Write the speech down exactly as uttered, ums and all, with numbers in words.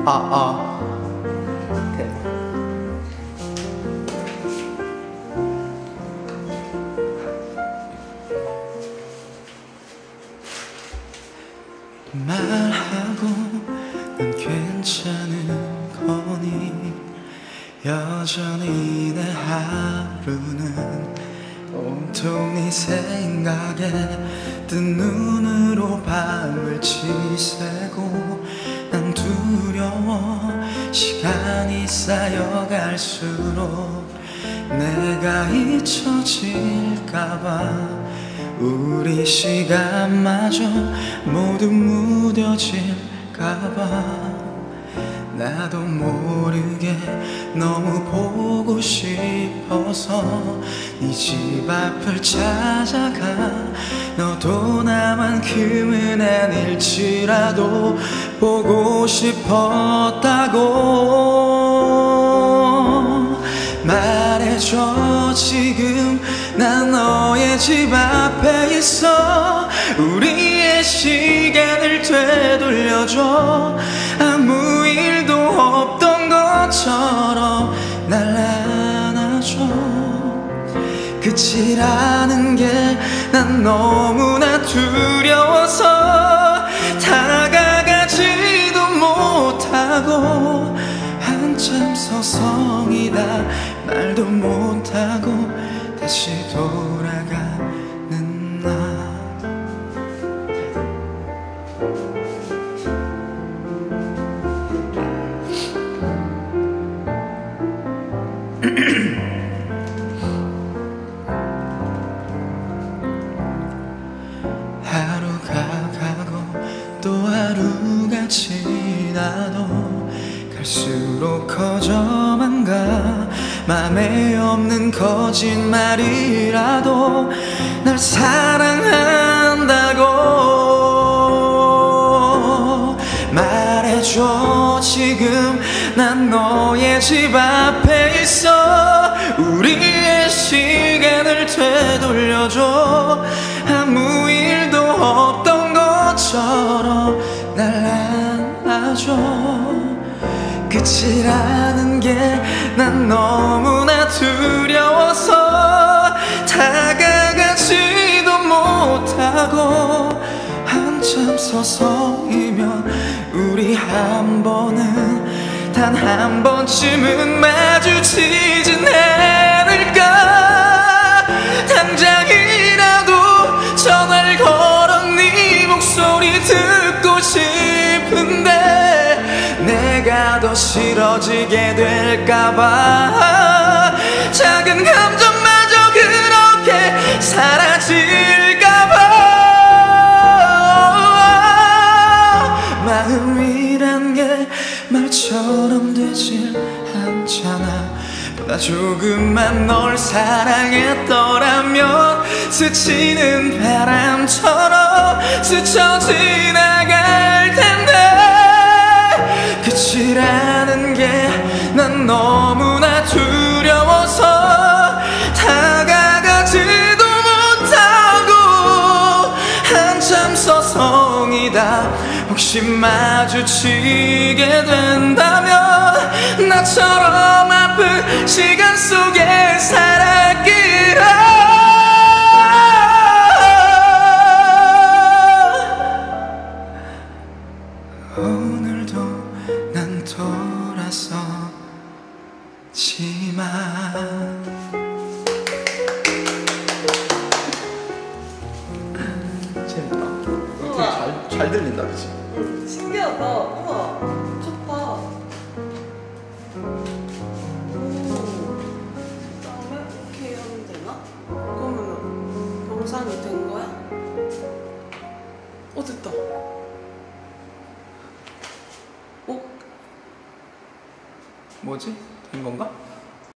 아, 아. 말하고 난 괜찮은 거니 여전히 내 하루는 온통 네 생각에 뜬 눈으로 밤을 지새고 난 두려워 시간이 쌓여갈수록 내가 잊혀질까봐 우리 시간마저 모두 무뎌질까봐 나도 모르게 너무 보고 싶어서 네 집 앞을 찾아가 너도 나만큼은 아닐지라도 보고 싶었다고 말해줘 지금 난 너의 집 앞에 있어 우리의 시간을 되돌려줘 아무 일도 없던 것처럼 날 안아줘 끝이라는 게 난 너무나 두려워서 다가가지도 못하고 한참 서성이다 말도 못하고 다시 돌아가는 나 하루가 가고 또 하루가 지나도 갈수록 커져만 가 맘에 없는 거짓말이라도 날 사랑한다고 말해줘 지금 난 너의 집 앞에 있어 우리의 시간을 되돌려줘 아무 일도 없던 것처럼 날 안아줘 끝이라는 게 난 너무나 두려워서 다가가지도 못하고 한참 서성이면 우리 한 번은 단 한 번쯤은 마주치진 않을까 당장이라도 전화를 걸어 네 목소리 듣고 싶은데 내가 더 싫어지게 될까봐 작은 감정마저 그렇게 사라질까봐 마음이란 게 말처럼 되질 않잖아 보다 조금만 널 사랑했더라면 스치는 바람처럼 스쳐 지나갈 텐데 끝이라는 게 난 너무나 두려워서 다가가지도 못하고 한참 서성이다 혹시 마주치게 된다면 나처럼 아픈 시간 속에 살았기라 오늘도 난 돌아서지만 재밌다. 되게 잘, 잘 들린다 그치? 응, 신기하다. 우와 좋다. 그 다음에 오케이 하면 되나? 그러면 영상이 된 거야? 어 됐다. 어? 뭐지? 된 건가?